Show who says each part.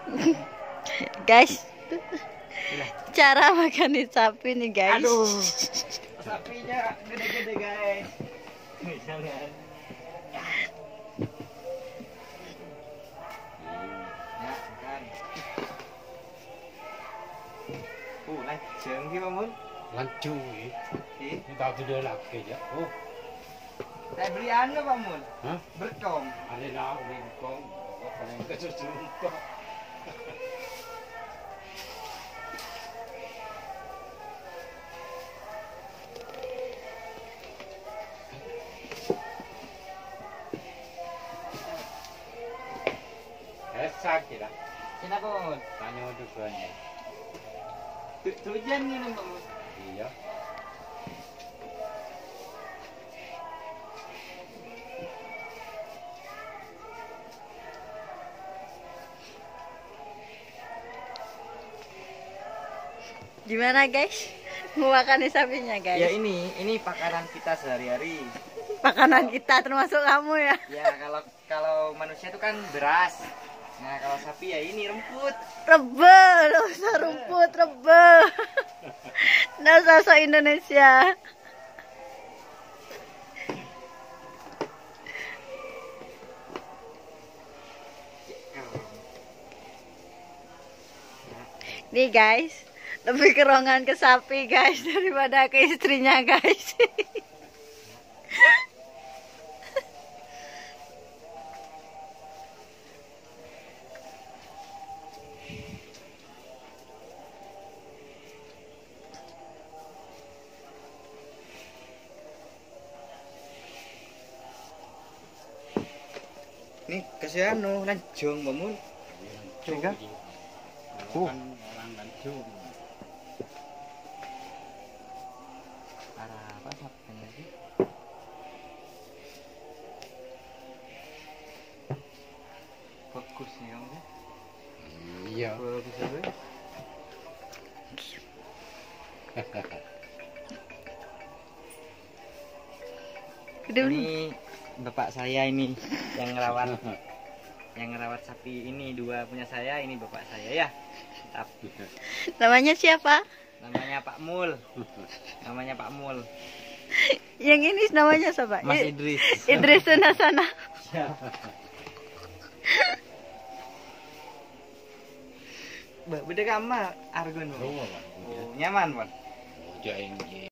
Speaker 1: Guys, cara makan sapi nih guys.
Speaker 2: Aduh, sapinya gede-gede guys. Jangan. Ya, kan. Lanceng ki Mamun.
Speaker 3: Lancung ini. Kita sudah laki ya. Oh.
Speaker 2: Saya beli anu Mamun.
Speaker 3: Hah?
Speaker 2: Berkong.
Speaker 3: Ada nak bingkong. Apa yang kesusukan? Sakit lah.
Speaker 2: Kenapa Mamun?
Speaker 3: Tanya dukunnya.
Speaker 2: Hujan nih Mamun.
Speaker 3: Iya.
Speaker 1: Gimana guys? Mau makan sapinya guys?
Speaker 2: Ya ini pakanan kita sehari-hari.
Speaker 1: Makanan kita termasuk kamu ya?
Speaker 2: Ya kalau manusia itu kan beras. Nah kalau sapi ya ini rumput.
Speaker 1: Rebe, nggak usah rumput, rebe. Nggak usah so Indonesia. Nih guys, lebih kerongan ke sapi guys daripada ke istrinya guys.
Speaker 2: Nih kasih anu lancung Mamun. Enggak?
Speaker 3: Orang lancung.
Speaker 2: Arah apa sapinya sih? Fokus nih kamu sih.
Speaker 3: Iya.
Speaker 2: Fokus aja. Ini bapak saya ini yang ngerawat sapi ini, dua punya saya, ini bapak saya ya. Tapi
Speaker 1: Namanya siapa?
Speaker 2: namanya Pak Mul. Namanya Pak Mul.
Speaker 1: Yang ini namanya siapa?
Speaker 2: Mas Idris.
Speaker 1: Idris Sunasana.
Speaker 2: Beda sama Argon.
Speaker 3: Oh,
Speaker 2: Nyaman, Bang.
Speaker 3: Jaing.